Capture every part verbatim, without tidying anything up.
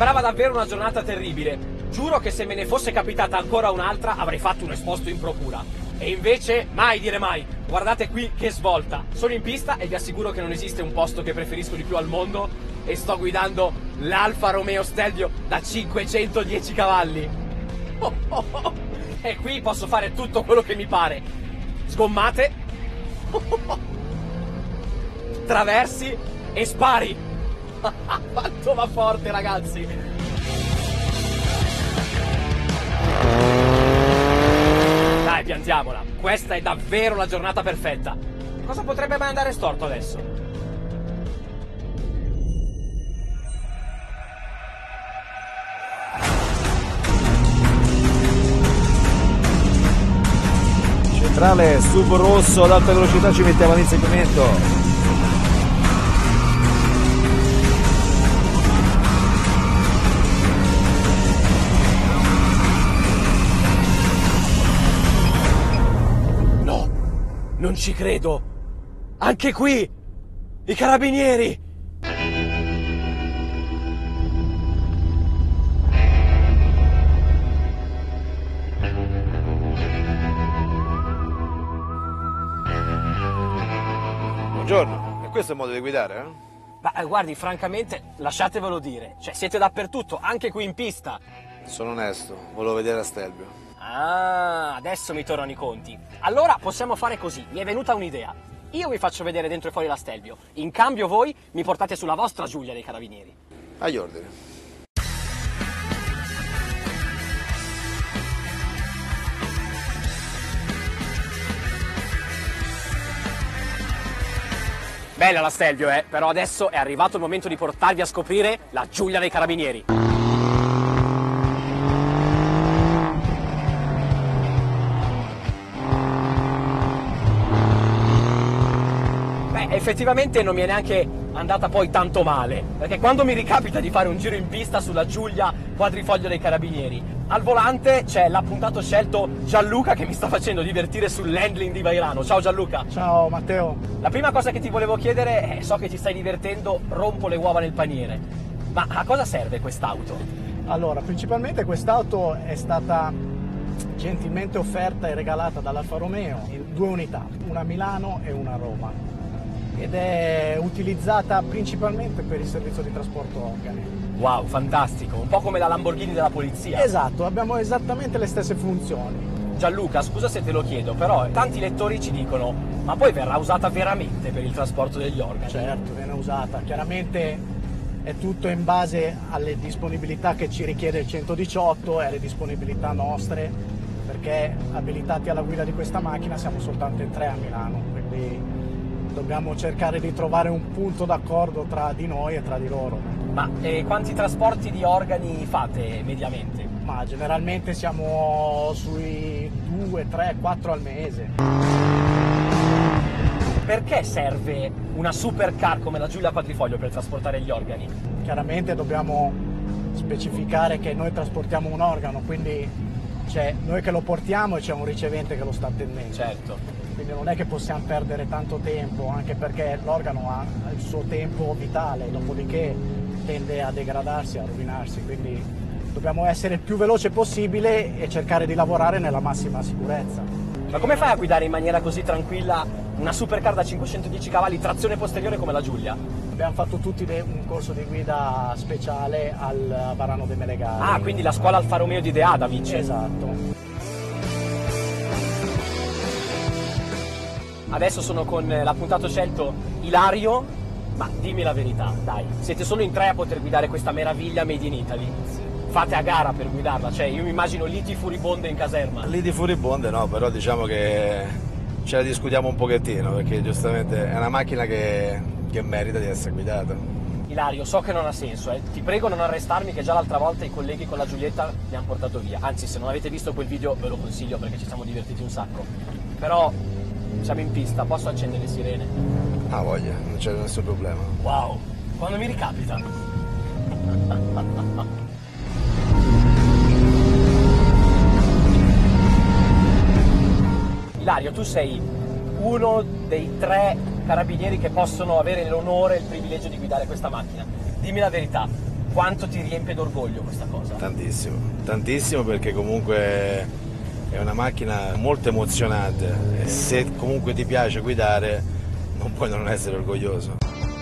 Sembrava davvero una giornata terribile. Giuro che se me ne fosse capitata ancora un'altra avrei fatto un esposto in procura. E invece, mai dire mai. Guardate qui che svolta. Sono in pista e vi assicuro che non esiste un posto che preferisco di più al mondo e sto guidando l'Alfa Romeo Stelvio da cinquecentodieci cavalli. Oh, oh, oh. E qui posso fare tutto quello che mi pare. Sgommate, oh, oh, oh. Traversi e spari. Quanto va forte, ragazzi. Dai, piantiamola. Questa è davvero la giornata perfetta. Cosa potrebbe mai andare storto adesso? Centrale sub rosso ad alta velocità, ci mettiamo all'inseguimento. Non ci credo! Anche qui! I carabinieri! Buongiorno, e questo è il modo di guidare, eh? Ma eh, guardi, francamente, lasciatevelo dire. Cioè, siete dappertutto, anche qui in pista. Sono onesto, volevo vedere a Stelvio. Ah, adesso mi tornano i conti. Allora possiamo fare così, mi è venuta un'idea. Io vi faccio vedere dentro e fuori la Stelvio. In cambio voi mi portate sulla vostra Giulia dei Carabinieri. Agli ordini. Bella la Stelvio, eh, però adesso è arrivato il momento di portarvi a scoprire la Giulia dei Carabinieri. Effettivamente non mi è neanche andata poi tanto male, perché quando mi ricapita di fare un giro in pista sulla Giulia quadrifoglio dei Carabinieri, al volante c'è l'appuntato scelto Gianluca che mi sta facendo divertire sull'handling di Vairano. Ciao Gianluca. Ciao Matteo. La prima cosa che ti volevo chiedere è, so che ti stai divertendo, rompo le uova nel paniere, ma a cosa serve quest'auto? Allora, principalmente quest'auto è stata gentilmente offerta e regalata dall'Alfa Romeo in due unità, una a Milano e una a Roma, ed è utilizzata principalmente per il servizio di trasporto organi. Wow, fantastico, un po' come la Lamborghini della polizia. Esatto, abbiamo esattamente le stesse funzioni. Gianluca, scusa se te lo chiedo, però tanti lettori ci dicono ma poi verrà usata veramente per il trasporto degli organi? Certo, viene usata, chiaramente è tutto in base alle disponibilità che ci richiede il centodiciotto e alle disponibilità nostre, perché abilitati alla guida di questa macchina siamo soltanto in tre a Milano, quindi dobbiamo cercare di trovare un punto d'accordo tra di noi e tra di loro. Ma eh, quanti trasporti di organi fate mediamente? Ma generalmente siamo sui due, tre, quattro al mese. Perché serve una supercar come la Giulia Quadrifoglio per trasportare gli organi? Chiaramente dobbiamo specificare che noi trasportiamo un organo, quindi c'è noi che lo portiamo e c'è un ricevente che lo sta attendendo. Certo. Quindi non è che possiamo perdere tanto tempo, anche perché l'organo ha il suo tempo vitale, dopodiché tende a degradarsi, a rovinarsi, quindi dobbiamo essere il più veloce possibile e cercare di lavorare nella massima sicurezza. Ma come fai a guidare in maniera così tranquilla una supercar da cinquecentodieci cavalli, trazione posteriore come la Giulia? Abbiamo fatto tutti un corso di guida speciale al Varano de Melegari. Ah, quindi la scuola Alfa Romeo di De Adavic. Esatto. Adesso sono con l'appuntato scelto Ilario, ma dimmi la verità, dai, siete solo in tre a poter guidare questa meraviglia made in Italy. Fate a gara per guidarla, cioè io mi immagino liti furibonde in caserma. Liti furibonde no, però diciamo che ce la discutiamo un pochettino, perché giustamente è una macchina che, che merita di essere guidata. Ilario, so che non ha senso, eh. Ti prego non arrestarmi che già l'altra volta i colleghi con la Giulietta mi hanno portato via. Anzi, se non avete visto quel video ve lo consiglio perché ci siamo divertiti un sacco. Però siamo in pista, posso accendere le sirene? Ah, voglia, non c'è nessun problema. Wow, quando mi ricapita. Ilario, tu sei uno dei tre carabinieri che possono avere l'onore e il privilegio di guidare questa macchina. Dimmi la verità, quanto ti riempie d'orgoglio questa cosa? Tantissimo, tantissimo, perché comunque è una macchina molto emozionante e se comunque ti piace guidare non puoi non essere orgoglioso.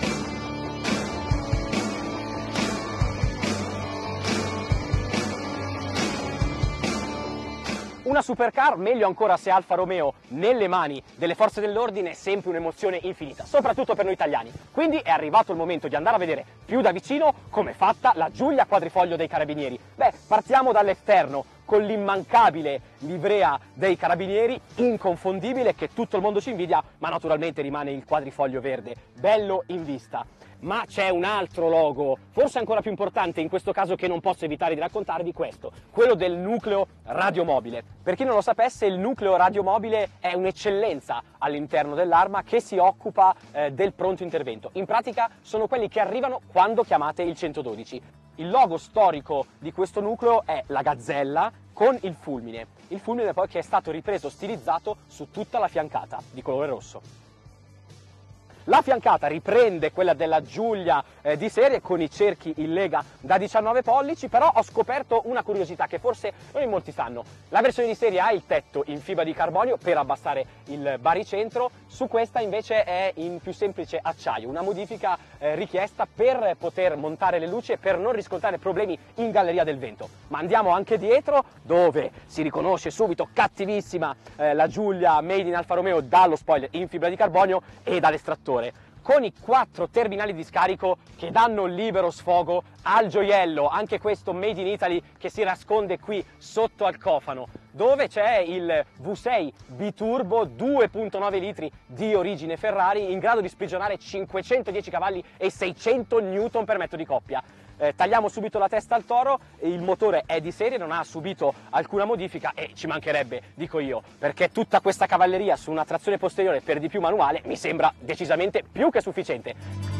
Una supercar, meglio ancora se Alfa Romeo nelle mani delle forze dell'ordine, è sempre un'emozione infinita, soprattutto per noi italiani. Quindi è arrivato il momento di andare a vedere più da vicino come è fatta la Giulia Quadrifoglio dei Carabinieri. Beh, partiamo dall'esterno, con l'immancabile livrea dei Carabinieri, inconfondibile, che tutto il mondo ci invidia, ma naturalmente rimane il quadrifoglio verde, bello in vista. Ma c'è un altro logo, forse ancora più importante in questo caso, che non posso evitare di raccontarvi, questo, quello del nucleo radiomobile. Per chi non lo sapesse, il nucleo radiomobile è un'eccellenza all'interno dell'Arma che si occupa eh, del pronto intervento. In pratica sono quelli che arrivano quando chiamate il centododici. Il logo storico di questo nucleo è la gazzella con il fulmine. Il fulmine poi che è stato ripreso, stilizzato su tutta la fiancata di colore rosso. La fiancata riprende quella della Giulia eh, di serie con i cerchi in lega da diciannove pollici, però ho scoperto una curiosità che forse non in molti sanno. La versione di serie ha il tetto in fibra di carbonio per abbassare il baricentro, su questa invece è in più semplice acciaio, una modifica eh, richiesta per poter montare le luci e per non riscontrare problemi in galleria del vento. Ma andiamo anche dietro, dove si riconosce subito cattivissima eh, la Giulia Made in Alfa Romeo dallo spoiler in fibra di carbonio e dall'estrattore, con i quattro terminali di scarico che danno libero sfogo al gioiello, anche questo Made in Italy che si nasconde qui sotto al cofano, dove c'è il V sei biturbo due virgola nove litri di origine Ferrari, in grado di sprigionare cinquecentodieci cavalli e seicento newton per metro di coppia. Eh, tagliamo subito la testa al toro, il motore è di serie, non ha subito alcuna modifica e ci mancherebbe, dico io, perché tutta questa cavalleria su una trazione posteriore, per di più manuale, mi sembra decisamente più che sufficiente.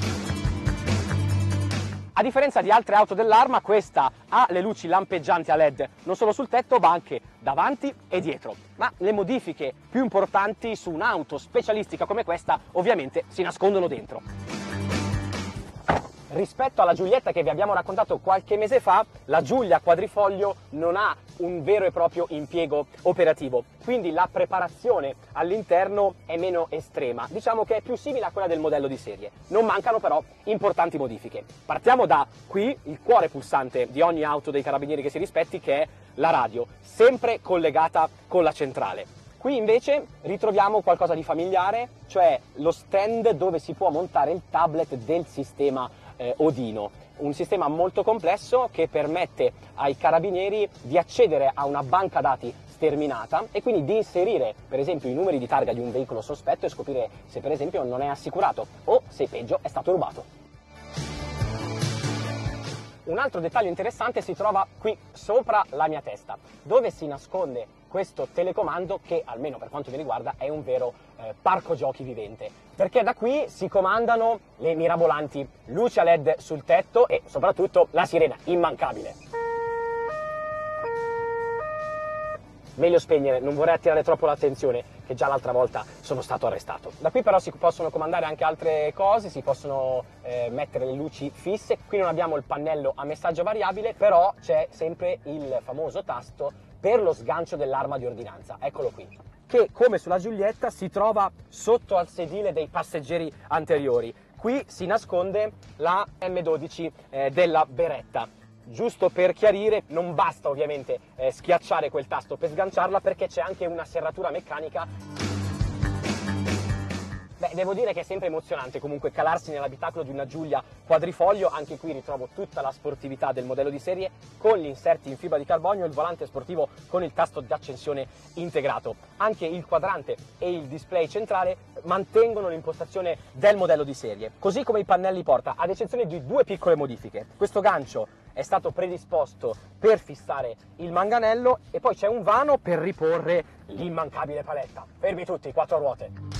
A differenza di altre auto dell'Arma, questa ha le luci lampeggianti a led non solo sul tetto ma anche davanti e dietro. Ma le modifiche più importanti su un'auto specialistica come questa ovviamente si nascondono dentro. Rispetto alla Giulietta che vi abbiamo raccontato qualche mese fa, la Giulia Quadrifoglio non ha un vero e proprio impiego operativo, quindi la preparazione all'interno è meno estrema, diciamo che è più simile a quella del modello di serie. Non mancano però importanti modifiche. Partiamo da qui, il cuore pulsante di ogni auto dei Carabinieri che si rispetti, che è la radio, sempre collegata con la centrale. Qui invece ritroviamo qualcosa di familiare, cioè lo stand dove si può montare il tablet del sistema eh, Odino, un sistema molto complesso che permette ai carabinieri di accedere a una banca dati sterminata e quindi di inserire per esempio i numeri di targa di un veicolo sospetto e scoprire se per esempio non è assicurato o se peggio è stato rubato. Un altro dettaglio interessante si trova qui sopra la mia testa, dove si nasconde questo telecomando che, almeno per quanto mi riguarda, è un vero eh, parco giochi vivente, perché da qui si comandano le mirabolanti luci a led sul tetto e soprattutto la sirena immancabile. Meglio spegnere, non vorrei attirare troppo l'attenzione, che già l'altra volta sono stato arrestato. Da qui però si possono comandare anche altre cose, si possono eh, mettere le luci fisse. Qui non abbiamo il pannello a messaggio variabile, però c'è sempre il famoso tasto per lo sgancio dell'arma di ordinanza, eccolo qui, che come sulla Giulietta si trova sotto al sedile dei passeggeri anteriori. Qui si nasconde la M dodici eh, della Beretta. Giusto per chiarire, non basta ovviamente eh, schiacciare quel tasto per sganciarla, perché c'è anche una serratura meccanica. Beh, devo dire che è sempre emozionante comunque calarsi nell'abitacolo di una Giulia Quadrifoglio. Anche qui ritrovo tutta la sportività del modello di serie, con gli inserti in fibra di carbonio, il volante sportivo con il tasto di accensione integrato. Anche il quadrante e il display centrale mantengono l'impostazione del modello di serie, così come i pannelli porta, ad eccezione di due piccole modifiche. Questo gancio è stato predisposto per fissare il manganello e poi c'è un vano per riporre l'immancabile paletta. Fermi tutti, quattro ruote.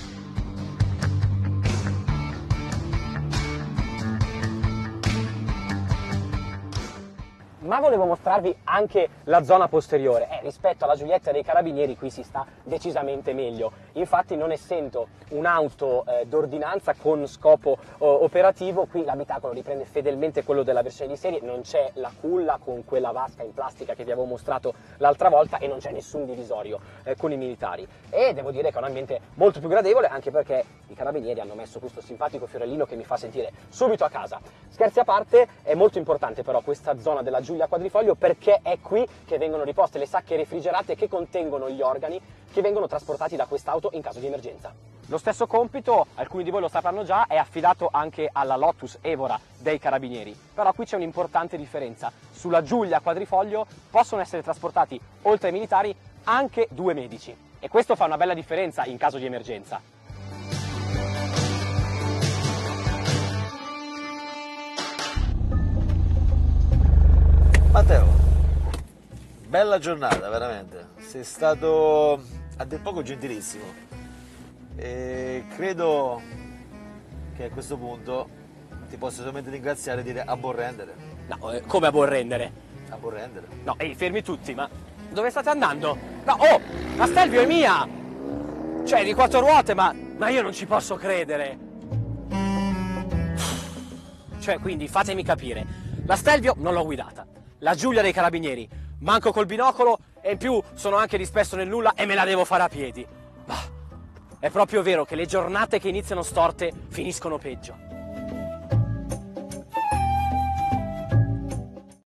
ma volevo mostrarvi anche la zona posteriore. Eh, rispetto alla Giulietta dei Carabinieri qui si sta decisamente meglio. Infatti, non essendo un'auto eh, d'ordinanza con scopo eh, operativo, qui l'abitacolo riprende fedelmente quello della versione di serie, non c'è la culla con quella vasca in plastica che vi avevo mostrato l'altra volta e non c'è nessun divisorio eh, con i militari. E devo dire che è un ambiente molto più gradevole, anche perché i Carabinieri hanno messo questo simpatico fiorellino che mi fa sentire subito a casa. Scherzi a parte, è molto importante però questa zona della Giulia Quadrifoglio, perché è qui che vengono riposte le sacche refrigerate che contengono gli organi che vengono trasportati da quest'auto in caso di emergenza. Lo stesso compito, alcuni di voi lo sapranno già, è affidato anche alla Lotus Evora dei Carabinieri. Però qui c'è un'importante differenza. Sulla Giulia Quadrifoglio possono essere trasportati, oltre ai militari, anche due medici. E questo fa una bella differenza in caso di emergenza. Matteo, bella giornata, veramente. Sei stato a dir poco gentilissimo e credo che a questo punto ti posso solamente ringraziare e dire a buon rendere. No, eh, come a buon rendere? A buon rendere. No, ehi, fermi tutti, ma dove state andando? No, oh, la Stelvio è mia! Cioè, di quattro ruote, ma, ma io non ci posso credere. Cioè, quindi, fatemi capire, la Stelvio non l'ho guidata. La Giulia dei Carabinieri, manco col binocolo, e in più sono anche disperso nel nulla e me la devo fare a piedi. Bah, è proprio vero che le giornate che iniziano storte finiscono peggio.